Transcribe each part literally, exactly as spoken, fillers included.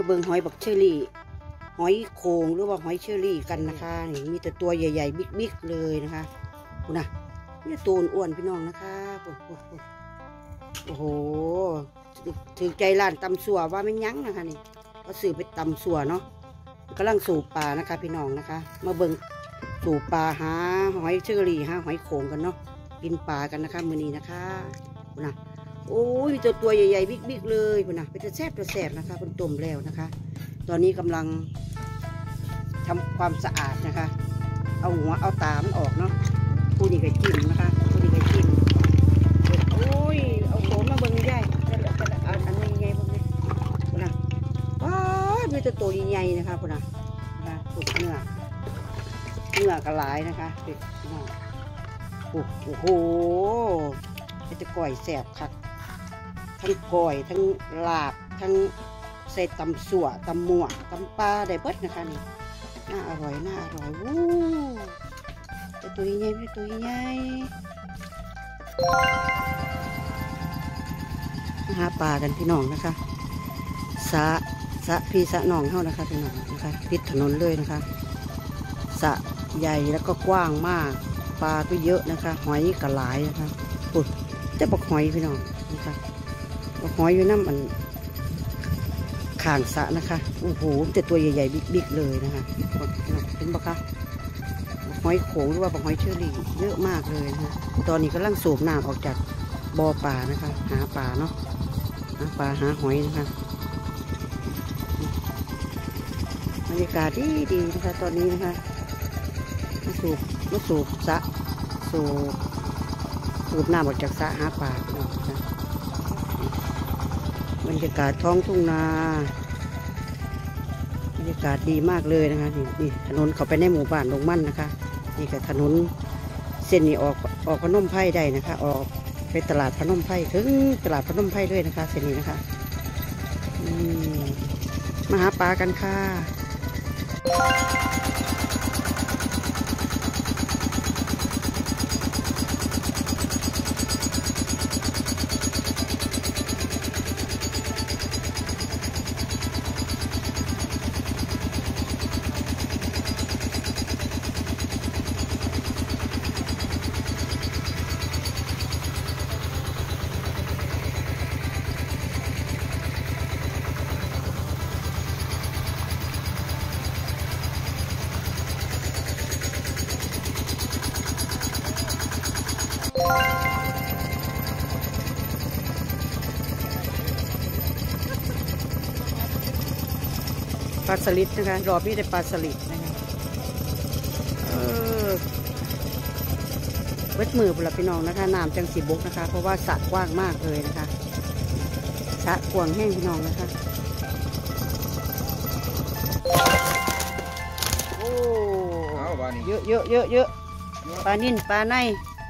เบิ่งหอยบักเชอรี่หอยโขงหรือว่าหอยเชอรี่กันนะคะนี่มีแต่ตัวใหญ่ๆบิ๊กๆเลยนะคะคุณนะนี่ตัวอ้วนพี่น้องนะคะโอ้โหถือใจร้านตำสัวว่าไม่ยั้งนะคะนี่ก็สื่อไปตำสัวเนาะกำลังสูบปลานะคะพี่น้องนะคะมาเบิ่งสูบปลาหาหอยเชอรี่หาหอยโขงกันเนาะกินปลากันนะคะมื้อนี้นะคะคุณนะโอ้ยมีตัวตัวใหญ่ๆบิ๊กๆเลยคุณนะเป็นตัวแซ่บตัวแซ่บนะคะเป็นต้มแล้วนะคะตอนนี้กำลังทำความสะอาดนะคะเอาหัวเอาตามันออกเนาะผู้นี้ก็จิ้มนะคะผู้นี้ก็จิ้มโอ้ยเอาโขมมาเบิ่งใหญ่อันอันนี้ใหญ่พวกนี้คุณนะว้าวมีตัวตัวใหญ่ๆนะคะคุณนะนะสุกเนื้อเนื้อกระหลายนะคะเด็กน้องโอ้โหเป็นตะก่อยแสบคักทั้งก่อยทั้งลาบทั้งใส่ตำสั่วตำหมวกตำปลาได้เบิดนะคะนี่น่าอร่อยน่าอร่อยวู้ตัวตัวใหญ่เป็นตัวใหญ่หาปลากันพี่น้องนะคะสะสะพี่สะน้องเท่านะคะพี่น้องนะคะติดถนนเลยนะคะสะใหญ่แล้วก็กว้างมากปลาก็เยอะนะคะหอยกระหลายนะคะปุ๊บจะบอกหอยพี่น้องนะคะบอกหอยอยู่น้ำมันข่างสะนะคะโอ้โหแต่ตัวใหญ่ๆบิ๊กๆเลยนะคะเห็นปะคะหอยโขงหรือว่าบอกหอยเชอรี่เยอะมากเลยนะคะตอนนี้กำลังสูบน้ำออกจากบ่อปลานะคะหาปลาเนาะหาปลาหาหอยนะคะบรรยากาศดีดีนะคะตอนนี้นะคะมาสูบมาสูบสะสูบสูบน้ำออกจากสะหาปลาเนาะบรรยากาศท้องทุ่งนาบรรยากาศดีมากเลยนะคะนี่นี่ถนนเข้าไปในหมู่บ้านลงมั่นนะคะนี่ก็ถนนเส้นนี้ออกออกพนมไพรได้นะคะออกไปตลาดพนมไพรถึงตลาดพนมไพรด้วยนะคะเส้นนี้นะคะมาหาปลากันค่ะปลาสลิดนะคะรอบนี้ได้ปลาสลิดนะคะเออเวทมือพลพี่น้องนะคะน้ำจังสีบกนะคะเพราะว่าสระกว้างมากเลยนะคะสระกว้างแห้งพี่น้องนะคะโอ้เยอะเยอะเยอะเยอะปลานิ่นปลาใน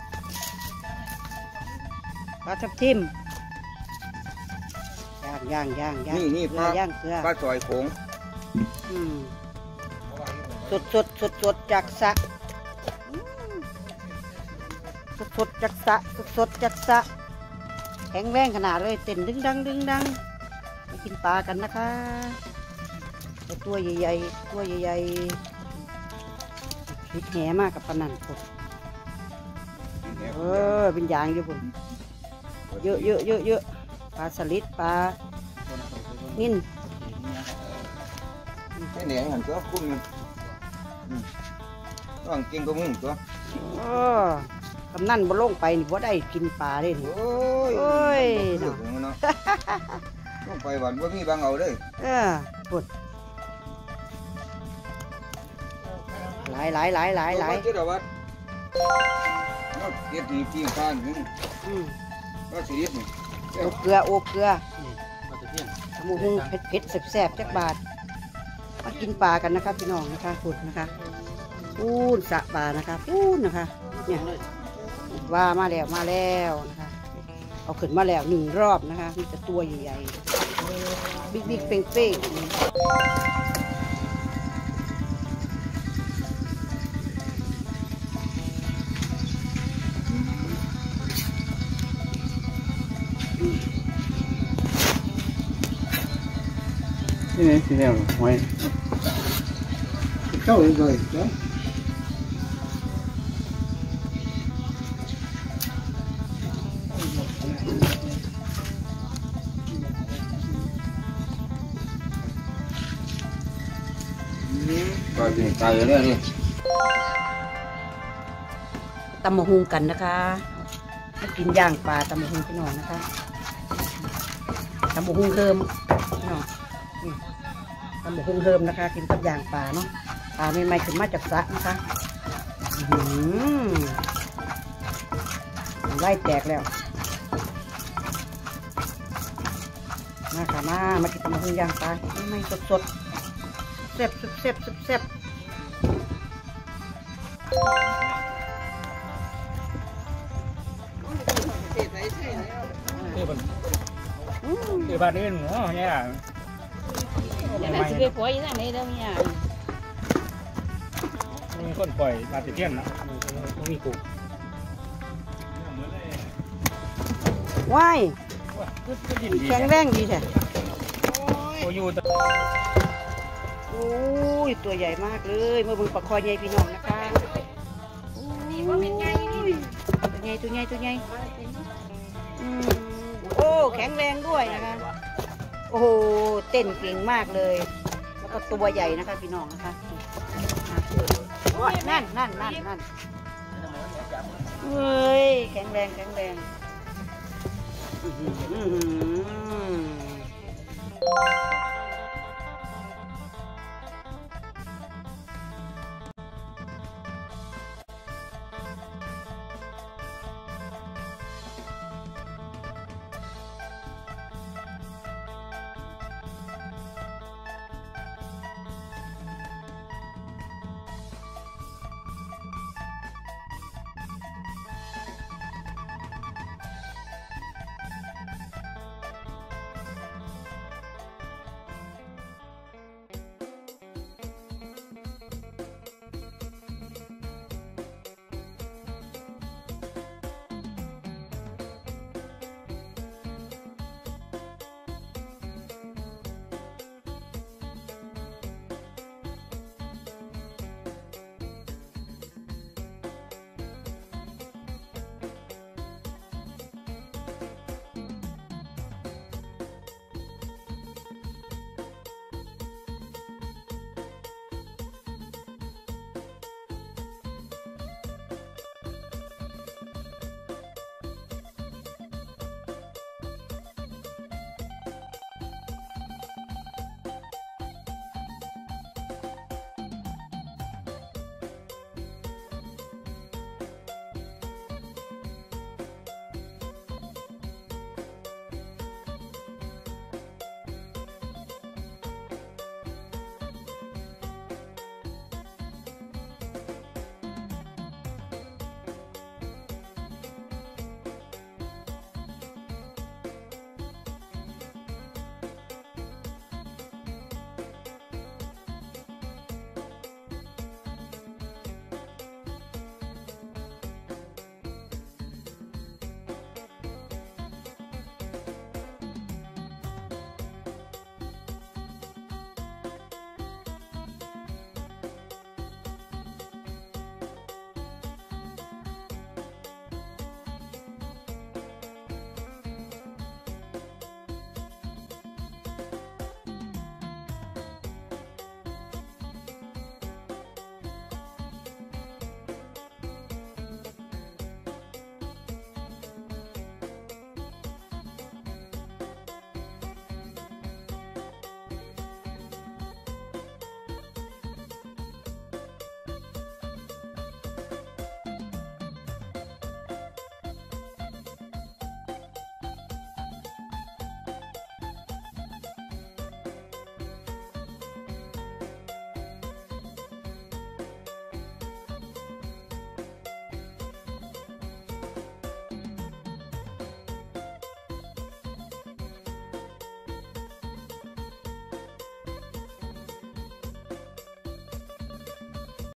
ปลาทับทิมย่างย่างย่างย่างนี่นี่ปลาย่างเกลือปลาจอยโขงสดสดสดสดจากสะสดสดจากสะสดสดจากสะแข็งแรงขนาดเลยเต้นดึงดังดึงดังไปกินปลากันนะคะตัวใหญ่ๆตัวใหญ่ๆพิษแหมากกับปนันผมเออเป็นยางอยู่ผมเยอะเยอะเยอะเยอะปลาสลิดปลานิ่นไอ้เหนียงหันตัวคุ้มต้องกินก็มึงตัวกำนั่นบ่ลงไปนี่บ่ได้กินปลาเลยโอ้ยโอ้ยเนาะลงไปหวานบ่มีบางเอาเลยเออปุดหลายหลายหลายหลายหลายเจ้าวัดเราเก็บหีบที่ข้างนึงก็สีดิบนี่โอบเกลือโอบเกลือทำมุ้งเผ็ดเผ็ดแซ่บๆจักบาทมากินปลากันนะคะพี่น้องนะคะปุดนะคะปูนสะปลานะคะปูนนะคะเนี่ยว่ามาแล้วมาแล้วนะคะเอาขึ้นมาแล้วหนึ่งรอบนะคะมีแต่ตัวใหญ่ๆบิ๊กๆเป้งๆนี่นี่สิแล้วหอยเจ้าเลยเลยเจ้าก็ยิงตายเลยนี่ตำมะฮุงกันนะคะมากินย่างปลาตำมะฮุงพี่น้องนะคะตำมะฮุงเฮิมพี่น้องนี่ตำมะฮุงเฮิมนะคะ กินกับย่างปลาเนาะปลาใหม่ๆขึ้นมาจากสระนะคะอื้อหือไล่แตกแล้วมาค่ะมามากินตำมะฮุงย่างปลาใหม่ๆสดๆแซ่บๆแซ่บๆแซ่บๆคือบ้านอื่นหัวเนี่ย Nhà này sẽ quay ra đây đâu nha. มีคนปล่อยมาติเทียนนะต้องมีกูว้ายก็ยินดีแข็งแรงดีแท้โอ้ยูโอ้ยตัวใหญ่มากเลยเมื่อมึงปลาคอใหญ่พี่น้องนะคะตัวใหญ่ตัวใหญ่ตัวใหญ่อืมโอ้แข็งแรงด้วยนะคะโอ้โหเต้นเก่งมากเลยแล้วก็ตัวใหญ่นะคะพี่น้องนะคะโอ้ยนั่นนั่นนั่นนั่นเฮ้ยแข็งแรงแข็งแรงอื้อหือ